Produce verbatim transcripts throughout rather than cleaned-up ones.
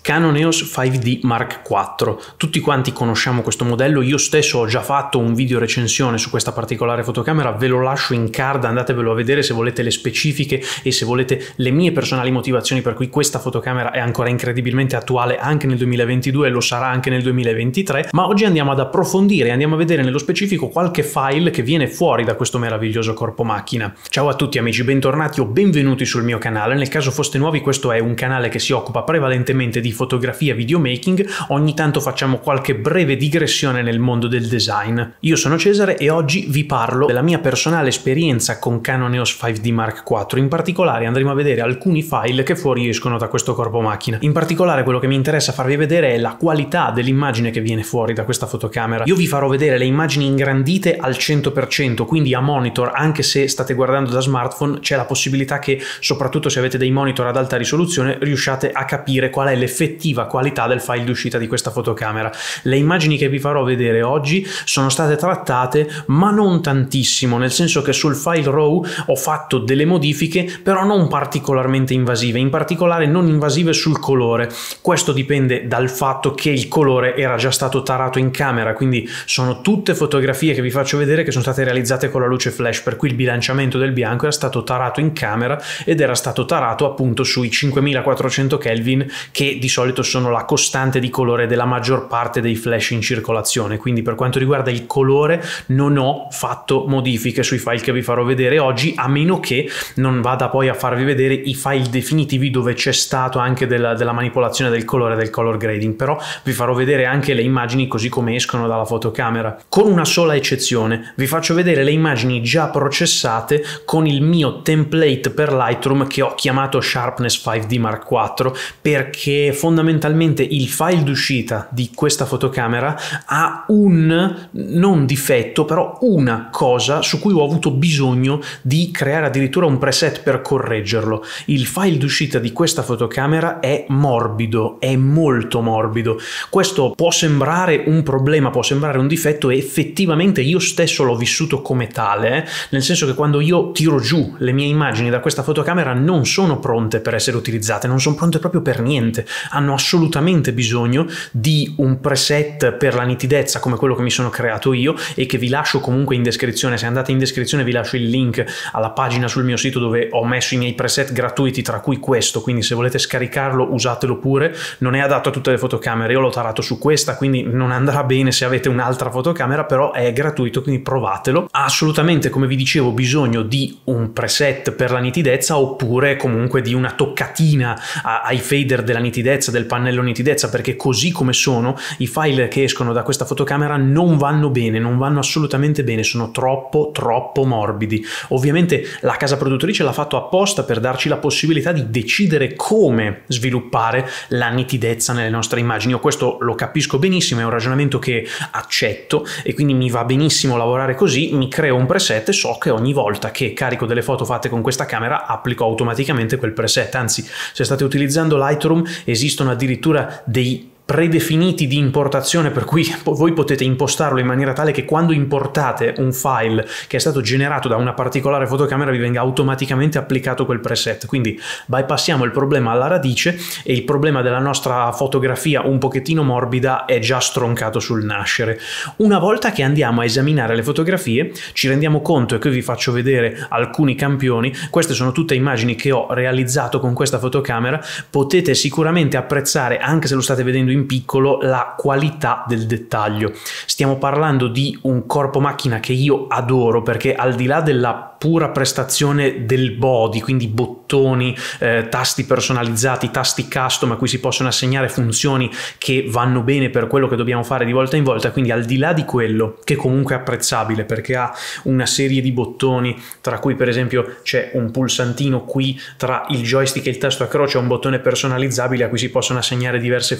Canon E O S cinque D Mark quattro. Tutti quanti conosciamo questo modello, io stesso ho già fatto un video recensione su questa particolare fotocamera, ve lo lascio in card, andatevelo a vedere se volete le specifiche e se volete le mie personali motivazioni per cui questa fotocamera è ancora incredibilmente attuale anche nel duemilaventidue e lo sarà anche nel duemilaventitré. Ma oggi andiamo ad approfondire e andiamo a vedere nello specifico qualche file che viene fuori da questo meraviglioso corpo macchina. Ciao a tutti amici, bentornati o benvenuti sul mio canale. Nel caso foste nuovi, questo è un canale che si occupa prevalentemente di fotografia e videomaking. Ogni tanto facciamo qualche breve digressione nel mondo del design. Io sono Cesare e oggi vi parlo della mia personale esperienza con Canon E O S cinque D Mark quattro. In particolare andremo a vedere alcuni file che fuoriescono da questo corpo macchina. In particolare quello che mi interessa farvi vedere è la qualità dell'immagine che viene fuori da questa fotocamera. Io vi farò vedere le immagini ingrandite al cento per cento, quindi a monitor. Anche se state guardando da smartphone, c'è la possibilità che, soprattutto se avete dei monitor ad alta risoluzione, riusciate a capire qual è l'effettiva qualità del file d'uscita di questa fotocamera. Le immagini che vi farò vedere oggi sono state trattate, ma non tantissimo, nel senso che sul file RAW ho fatto delle modifiche, però non particolarmente invasive, in particolare non invasive sul colore. Questo dipende dal fatto che il colore era già stato tarato in camera, quindi sono tutte fotografie che vi faccio vedere che sono state realizzate con la luce flash, per cui il bilanciamento del bianco era stato tarato in camera ed era stato tarato appunto sui cinquemilaquattrocento Kelvin, che di solito sono la costante di colore della maggior parte dei flash in circolazione. Quindi per quanto riguarda il colore non ho fatto modifiche sui file che vi farò vedere oggi, a meno che non vada poi a farvi vedere i file definitivi dove c'è stato anche della, della manipolazione del colore, del color grading. Però vi farò vedere anche le immagini così come escono dalla fotocamera, con una sola eccezione: vi faccio vedere le immagini già processate con il mio template per Lightroom che ho chiamato Sharpness cinque D Mark quattro, perché fondamentalmente il file d'uscita di questa fotocamera ha un non difetto, però una cosa su cui ho avuto bisogno di creare addirittura un preset per correggerlo. Il file d'uscita di questa fotocamera è morbido, è molto morbido. Questo può sembrare un problema, può sembrare un difetto, e effettivamente io stesso l'ho vissuto come tale, eh? Nel senso che quando io tiro giù le mie immagini da questa fotocamera non sono pronte per essere utilizzate, non sono pronte proprio per niente, hanno assolutamente bisogno di un preset per la nitidezza come quello che mi sono creato io e che vi lascio comunque in descrizione. Se andate in descrizione vi lascio il link alla pagina sul mio sito dove ho messo i miei preset gratuiti, tra cui questo, quindi se volete scaricarlo usatelo pure. Non è adatto a tutte le fotocamere, io l'ho tarato su questa, quindi non andrà bene se avete un'altra fotocamera, però è gratuito, quindi provatelo. Ha assolutamente, come vi dicevo, bisogno di un preset per la nitidezza, oppure comunque di una toccatina ai fader della nitidezza, del pannello nitidezza, perché così come sono i file che escono da questa fotocamera non vanno bene, non vanno assolutamente bene, sono troppo troppo morbidi. Ovviamente la casa produttrice l'ha fatto apposta per darci la possibilità di decidere come sviluppare la nitidezza nelle nostre immagini. Io questo lo capisco benissimo, è un ragionamento che accetto e quindi mi va benissimo lavorare così. Mi creo un preset e so che ogni volta che carico delle foto fatte con questa camera applico automaticamente quel preset. Anzi, se state utilizzando Lightroom esistono addirittura dei predefiniti di importazione, per cui voi potete impostarlo in maniera tale che quando importate un file che è stato generato da una particolare fotocamera vi venga automaticamente applicato quel preset. Quindi bypassiamo il problema alla radice e il problema della nostra fotografia un pochettino morbida è già stroncato sul nascere. Una volta che andiamo a esaminare le fotografie ci rendiamo conto, e qui vi faccio vedere alcuni campioni. Queste sono tutte immagini che ho realizzato con questa fotocamera. Potete sicuramente apprezzare, anche se lo state vedendo in piccolo, la qualità del dettaglio. Stiamo parlando di un corpo macchina che io adoro, perché al di là della pura prestazione del body, quindi bottoni, eh, tasti personalizzati, tasti custom a cui si possono assegnare funzioni che vanno bene per quello che dobbiamo fare di volta in volta, quindi al di là di quello, che comunque è apprezzabile perché ha una serie di bottoni, tra cui per esempio c'è un pulsantino qui tra il joystick e il tasto a croce, un bottone personalizzabile a cui si possono assegnare diverse funzioni,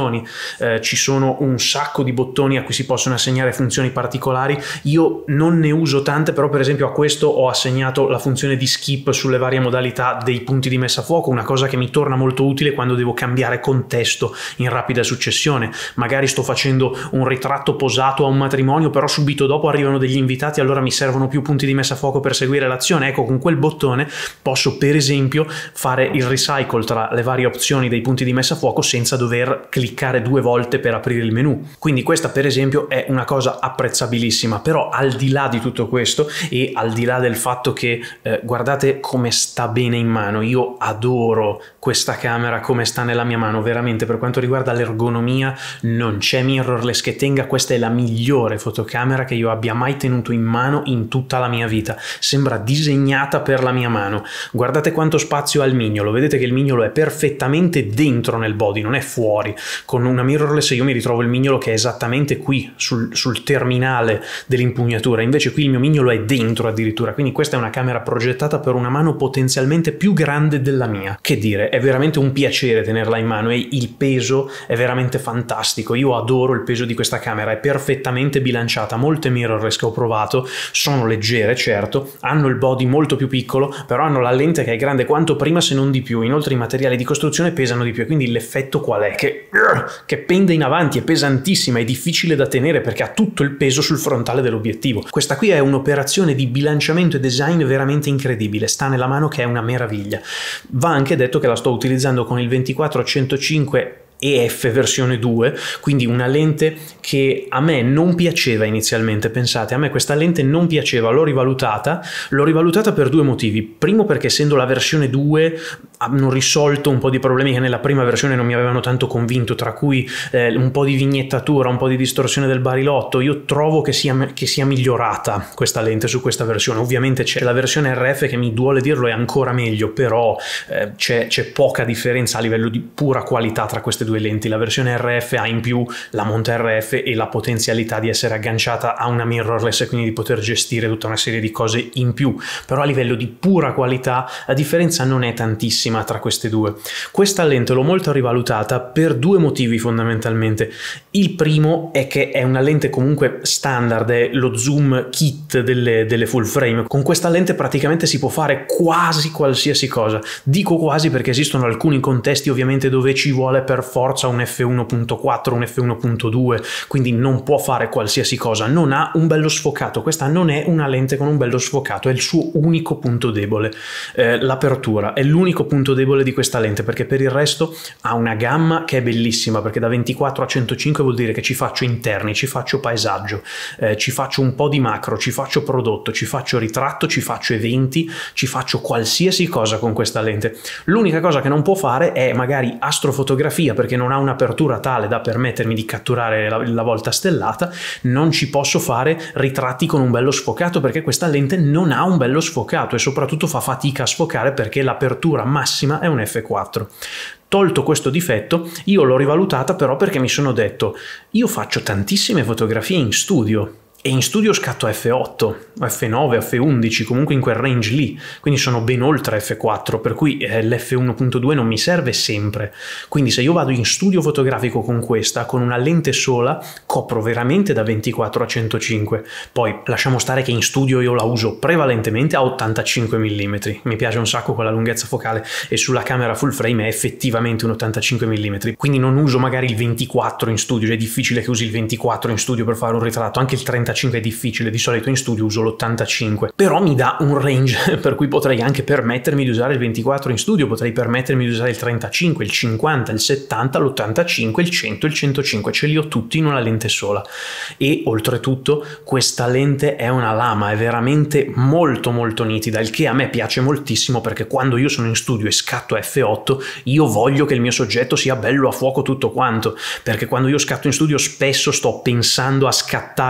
bottoni, eh, ci sono un sacco di bottoni a cui si possono assegnare funzioni particolari. Io non ne uso tante, però per esempio a questo ho assegnato la funzione di skip sulle varie modalità dei punti di messa a fuoco, una cosa che mi torna molto utile quando devo cambiare contesto in rapida successione. Magari sto facendo un ritratto posato a un matrimonio, però subito dopo arrivano degli invitati, allora mi servono più punti di messa a fuoco per seguire l'azione. Ecco, con quel bottone posso per esempio fare il recycle tra le varie opzioni dei punti di messa a fuoco senza dover cliccare due volte per aprire il menu. Quindi questa per esempio è una cosa apprezzabilissima. Però al di là di tutto questo e al di là del fatto che eh, guardate come sta bene in mano, io adoro questa camera come sta nella mia mano, veramente. Per quanto riguarda l'ergonomia non c'è mirrorless che tenga. Questa è la migliore fotocamera che io abbia mai tenuto in mano in tutta la mia vita, sembra disegnata per la mia mano. Guardate quanto spazio ha il mignolo, vedete che il mignolo è perfettamente dentro nel body, non è fuori. Con una mirrorless io mi ritrovo il mignolo che è esattamente qui sul, sul terminale dell'impugnatura, invece qui il mio mignolo è dentro addirittura. Quindi questa è una camera progettata per una mano potenzialmente più grande della mia. Che dire, è veramente un piacere tenerla in mano e il peso è veramente fantastico. Io adoro il peso di questa camera, è perfettamente bilanciata. Molte mirrorless che ho provato sono leggere, certo, hanno il body molto più piccolo, però hanno la lente che è grande quanto prima se non di più. Inoltre i materiali di costruzione pesano di più, quindi l'effetto qual è? Che, che pende in avanti, è pesantissima, è difficile da tenere perché ha tutto il peso sul frontale dell'obiettivo. Questa qui è un'operazione di bilanciamento e design veramente incredibile, sta nella mano che è una meraviglia. Va anche detto che la sto utilizzando con il ventiquattro a centocinque E F versione due, quindi una lente che a me non piaceva inizialmente. Pensate, a me questa lente non piaceva, l'ho rivalutata, l'ho rivalutata per due motivi. Primo, perché essendo la versione due hanno risolto un po' di problemi che nella prima versione non mi avevano tanto convinto, tra cui eh, un po' di vignettatura, un po' di distorsione del barilotto. Io trovo che sia, che sia migliorata questa lente su questa versione. Ovviamente c'è la versione R F che, mi duole dirlo, è ancora meglio, però eh, c'è, c'è poca differenza a livello di pura qualità tra queste due lenti. La versione R F ha in più la monta R F e la potenzialità di essere agganciata a una mirrorless e quindi di poter gestire tutta una serie di cose in più, però a livello di pura qualità la differenza non è tantissima tra queste due. Questa lente l'ho molto rivalutata per due motivi fondamentalmente. Il primo è che è una lente comunque standard, è lo zoom kit delle, delle full frame. Con questa lente praticamente si può fare quasi qualsiasi cosa. Dico quasi perché esistono alcuni contesti ovviamente dove ci vuole per forza un F uno punto quattro, un F uno punto due, quindi non può fare qualsiasi cosa. Non ha un bello sfocato, questa non è una lente con un bello sfocato, è il suo unico punto debole. Eh, l'apertura è l'unico punto debole di questa lente, perché per il resto ha una gamma che è bellissima, perché da ventiquattro a centocinque vuol dire che ci faccio interni, ci faccio paesaggio, eh, ci faccio un po' di macro, ci faccio prodotto, ci faccio ritratto, ci faccio eventi, ci faccio qualsiasi cosa con questa lente. L'unica cosa che non può fare è magari astrofotografia, perché non ha un'apertura tale da permettermi di catturare la, la volta stellata. Non ci posso fare ritratti con un bello sfocato perché questa lente non ha un bello sfocato e soprattutto fa fatica a sfocare perché l'apertura massima è un F quattro. Tolto questo difetto, io l'ho rivalutata però perché mi sono detto: io faccio tantissime fotografie in studio e in studio scatto a F otto, F nove, F undici, comunque in quel range lì, quindi sono ben oltre F quattro, per cui eh, l'F uno punto due non mi serve sempre. Quindi se io vado in studio fotografico con questa, con una lente sola, copro veramente da ventiquattro a centocinque. Poi lasciamo stare che in studio io la uso prevalentemente a ottantacinque millimetri, mi piace un sacco quella lunghezza focale e sulla camera full frame è effettivamente un ottantacinque millimetri, quindi non uso magari il ventiquattro in studio, è difficile che usi il ventiquattro in studio per fare un ritratto, anche il trentacinque è difficile, di solito in studio uso l'ottantacinque, però mi dà un range per cui potrei anche permettermi di usare il ventiquattro in studio, potrei permettermi di usare il trentacinque, il cinquanta, il settanta, l'ottantacinque, il cento, il centocinque, ce li ho tutti in una lente sola. E oltretutto questa lente è una lama, è veramente molto molto nitida, il che a me piace moltissimo, perché quando io sono in studio e scatto a F otto io voglio che il mio soggetto sia bello a fuoco tutto quanto, perché quando io scatto in studio spesso sto pensando a scattare per la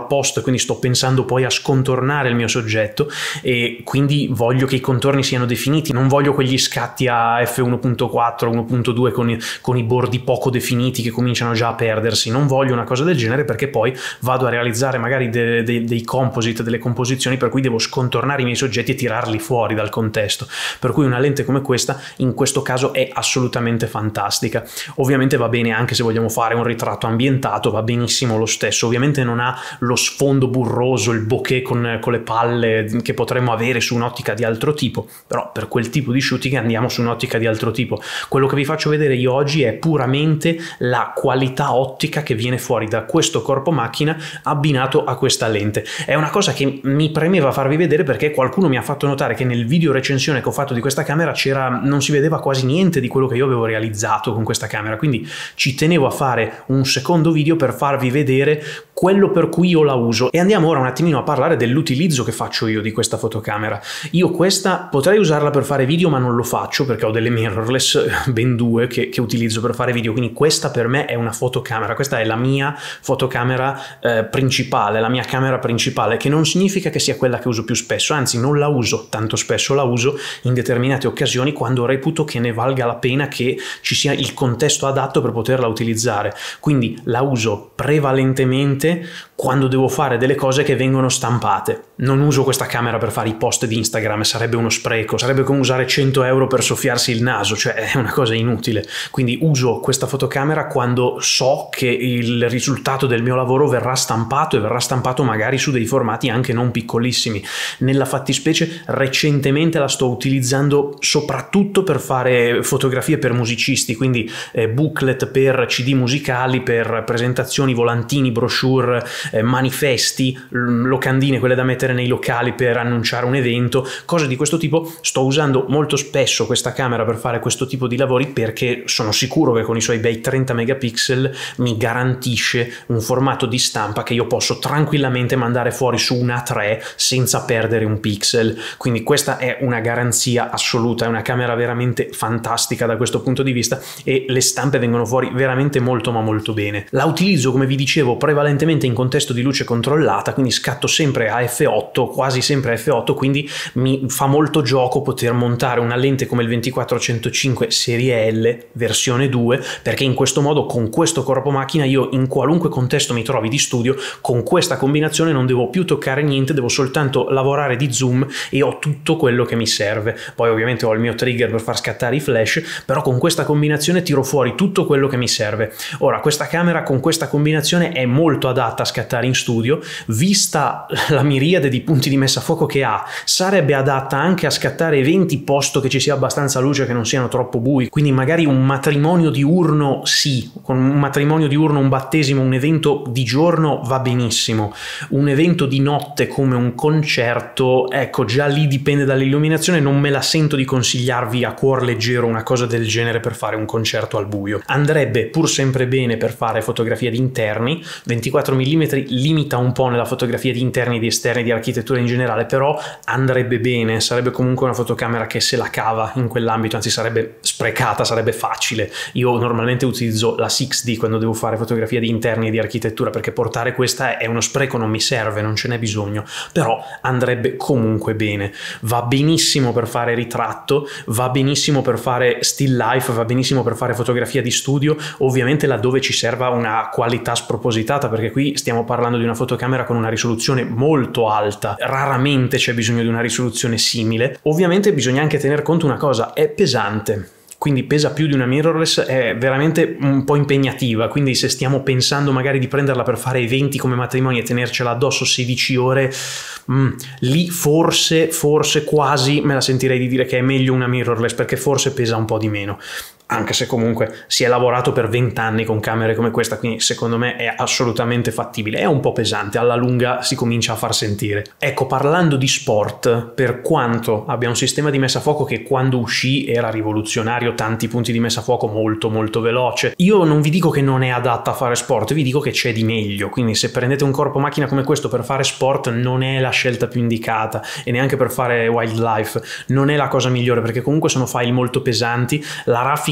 post, quindi sto pensando poi a scontornare il mio soggetto e quindi voglio che i contorni siano definiti, non voglio quegli scatti a effe uno punto quattro, uno punto due con i, con i bordi poco definiti che cominciano già a perdersi, non voglio una cosa del genere perché poi vado a realizzare magari de, de, dei composite, delle composizioni per cui devo scontornare i miei soggetti e tirarli fuori dal contesto, per cui una lente come questa in questo caso è assolutamente fantastica. Ovviamente va bene anche se vogliamo fare un ritratto ambientato, va benissimo lo stesso, ovviamente non ha lo sfondo burroso, il bokeh con, con le palle che potremmo avere su un'ottica di altro tipo, però per quel tipo di shooting andiamo su un'ottica di altro tipo. Quello che vi faccio vedere io oggi è puramente la qualità ottica che viene fuori da questo corpo macchina abbinato a questa lente. È una cosa che mi premeva farvi vedere perché qualcuno mi ha fatto notare che nel video recensione che ho fatto di questa camera c'era, non si vedeva quasi niente di quello che io avevo realizzato con questa camera, quindi ci tenevo a fare un secondo video per farvi vedere quello per cui io la uso. E andiamo ora un attimino a parlare dell'utilizzo che faccio io di questa fotocamera. Io questa potrei usarla per fare video ma non lo faccio perché ho delle mirrorless, ben due, che, che utilizzo per fare video, quindi questa per me è una fotocamera, questa è la mia fotocamera eh, principale, la mia camera principale, che non significa che sia quella che uso più spesso, anzi non la uso tanto spesso, la uso in determinate occasioni quando reputo che ne valga la pena, che ci sia il contesto adatto per poterla utilizzare, quindi la uso prevalentemente quando devo fare delle cose che vengono stampate. Non uso questa camera per fare i post di Instagram, sarebbe uno spreco, sarebbe come usare cento euro per soffiarsi il naso, cioè è una cosa inutile. Quindi uso questa fotocamera quando so che il risultato del mio lavoro verrà stampato e verrà stampato magari su dei formati anche non piccolissimi. Nella fattispecie recentemente la sto utilizzando soprattutto per fare fotografie per musicisti, quindi eh, booklet per C D musicali, per presentazioni, volantini, brochure, eh, manifesti, locandine, quelle da mettere nei locali per annunciare un evento, cose di questo tipo. Sto usando molto spesso questa camera per fare questo tipo di lavori perché sono sicuro che con i suoi bei trenta megapixel mi garantisce un formato di stampa che io posso tranquillamente mandare fuori su un A tre senza perdere un pixel, quindi questa è una garanzia assoluta, è una camera veramente fantastica da questo punto di vista e le stampe vengono fuori veramente molto ma molto bene. La utilizzo, come vi dicevo, prevalentemente in contesto di luce controllata, quindi scatto sempre a effe otto, quasi sempre a effe otto, quindi mi fa molto gioco poter montare una lente come il ventiquattro centocinque serie L versione due, perché in questo modo con questo corpo macchina io in qualunque contesto mi trovi di studio, con questa combinazione non devo più toccare niente, devo soltanto lavorare di zoom e ho tutto quello che mi serve. Poi ovviamente ho il mio trigger per far scattare i flash, però con questa combinazione tiro fuori tutto quello che mi serve. Ora questa camera con questa combinazione è molto adatta a scattare in studio, vista la miriade di punti di messa a fuoco che ha, sarebbe adatta anche a scattare eventi posto che ci sia abbastanza luce, che non siano troppo bui, quindi magari un matrimonio diurno, sì, con un matrimonio diurno, un battesimo, un evento di giorno va benissimo, un evento di notte come un concerto, ecco, già lì dipende dall'illuminazione, non me la sento di consigliarvi a cuor leggero una cosa del genere per fare un concerto al buio. Andrebbe pur sempre bene per fare fotografia di interni, ventiquattro millimetri limita un po' nella fotografia di interni, di esterni, di architettura in generale, però andrebbe bene, sarebbe comunque una fotocamera che se la cava in quell'ambito, anzi sarebbe sprecata, sarebbe facile. Io normalmente utilizzo la sei D quando devo fare fotografia di interni e di architettura, perché portare questa è uno spreco, non mi serve, non ce n'è bisogno, però andrebbe comunque bene. Va benissimo per fare ritratto, va benissimo per fare still life, va benissimo per fare fotografia di studio, ovviamente laddove ci serva una qualità spropositata, perché qui stiamo parlando di una fotocamera con una risoluzione molto alta, raramente c'è bisogno di una risoluzione simile. Ovviamente bisogna anche tener conto una cosa, è pesante, quindi pesa più di una mirrorless, è veramente un po' impegnativa, quindi se stiamo pensando magari di prenderla per fare eventi come matrimoni e tenercela addosso sedici ore, mm, lì forse, forse quasi me la sentirei di dire che è meglio una mirrorless, perché forse pesa un po' di meno. Anche se comunque si è lavorato per venti anni con camere come questa, quindi secondo me è assolutamente fattibile. È un po' pesante, alla lunga si comincia a far sentire. Ecco, parlando di sport, per quanto abbia un sistema di messa a fuoco che quando uscì era rivoluzionario, tanti punti di messa a fuoco, molto molto veloce, io non vi dico che non è adatta a fare sport, vi dico che c'è di meglio. Quindi se prendete un corpo macchina come questo per fare sport non è la scelta più indicata, e neanche per fare wildlife non è la cosa migliore, perché comunque sono file molto pesanti, la raffica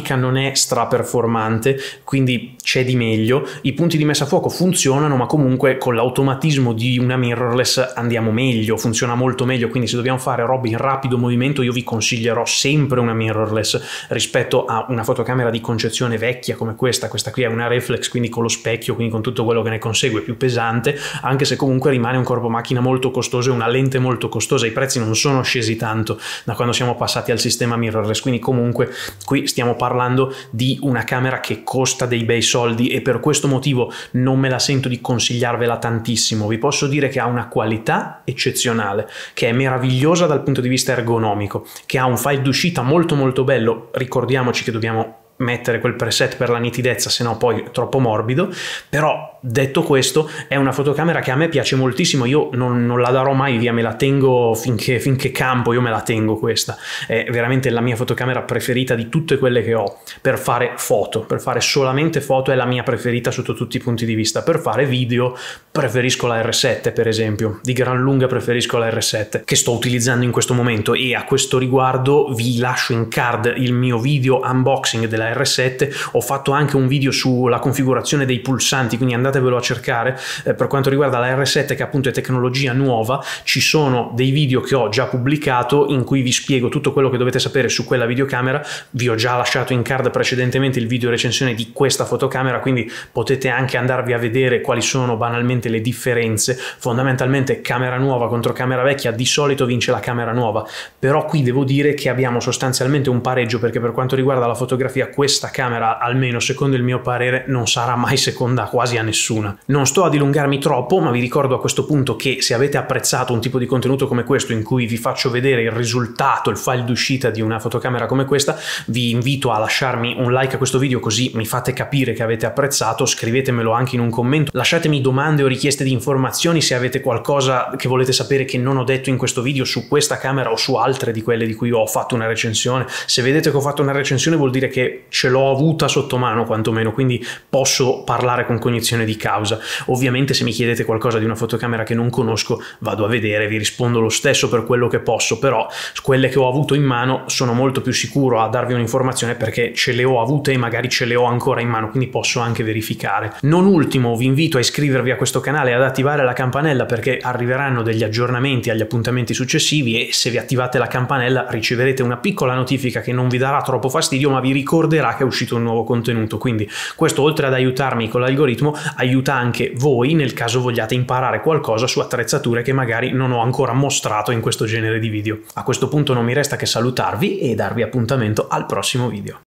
grafica non è straperformante, quindi c'è di meglio, i punti di messa a fuoco funzionano, ma comunque con l'automatismo di una mirrorless andiamo meglio, funziona molto meglio, quindi se dobbiamo fare robe in rapido movimento io vi consiglierò sempre una mirrorless rispetto a una fotocamera di concezione vecchia come questa. Questa qui è una reflex, quindi con lo specchio, quindi con tutto quello che ne consegue, più pesante, anche se comunque rimane un corpo macchina molto costoso e una lente molto costosa. I prezzi non sono scesi tanto da quando siamo passati al sistema mirrorless, quindi comunque qui stiamo parlando di una camera che costa dei bei soldi e per questo motivo non me la sento di consigliarvela tantissimo. Vi posso dire che ha una qualità eccezionale, che è meravigliosa dal punto di vista ergonomico, che ha un file d'uscita molto molto bello. Ricordiamoci che dobbiamo mettere quel preset per la nitidezza, se no poi è troppo morbido. Però detto questo, è una fotocamera che a me piace moltissimo, io non, non la darò mai via, me la tengo finché, finché campo, io me la tengo. Questa è veramente la mia fotocamera preferita di tutte quelle che ho per fare foto, per fare solamente foto è la mia preferita sotto tutti i punti di vista. Per fare video preferisco la R sette, per esempio, di gran lunga preferisco la R sette che sto utilizzando in questo momento, e a questo riguardo vi lascio in card il mio video unboxing della R sette. Ho fatto anche un video sulla configurazione dei pulsanti, quindi andatevelo a cercare. Eh, per quanto riguarda la R sette, che appunto è tecnologia nuova, ci sono dei video che ho già pubblicato in cui vi spiego tutto quello che dovete sapere su quella videocamera. Vi ho già lasciato in card precedentemente il video recensione di questa fotocamera, quindi potete anche andarvi a vedere quali sono banalmente le differenze. Fondamentalmente camera nuova contro camera vecchia, di solito vince la camera nuova, però qui devo dire che abbiamo sostanzialmente un pareggio, perché per quanto riguarda la fotografia questa camera, almeno secondo il mio parere, non sarà mai seconda quasi a nessuna. Non sto a dilungarmi troppo, ma vi ricordo a questo punto che se avete apprezzato un tipo di contenuto come questo, in cui vi faccio vedere il risultato, il file d'uscita di una fotocamera come questa, vi invito a lasciarmi un like a questo video, così mi fate capire che avete apprezzato. Scrivetemelo anche in un commento, lasciatemi domande o richieste di informazioni se avete qualcosa che volete sapere che non ho detto in questo video su questa camera o su altre di quelle di cui ho fatto una recensione. Se vedete che ho fatto una recensione vuol dire che ce l'ho avuta sotto mano quantomeno, quindi posso parlare con cognizione di causa. Ovviamente se mi chiedete qualcosa di una fotocamera che non conosco, vado a vedere, vi rispondo lo stesso per quello che posso, però quelle che ho avuto in mano sono molto più sicuro a darvi un'informazione perché ce le ho avute e magari ce le ho ancora in mano, quindi posso anche verificare. Non ultimo, vi invito a iscrivervi a questo canale e ad attivare la campanella, perché arriveranno degli aggiornamenti agli appuntamenti successivi, e se vi attivate la campanella riceverete una piccola notifica che non vi darà troppo fastidio, ma vi ricorderà che è uscito un nuovo contenuto. Quindi questo, oltre ad aiutarmi con l'algoritmo, aiuta anche voi nel caso vogliate imparare qualcosa su attrezzature che magari non ho ancora mostrato in questo genere di video. A questo punto non mi resta che salutarvi e darvi appuntamento al prossimo video.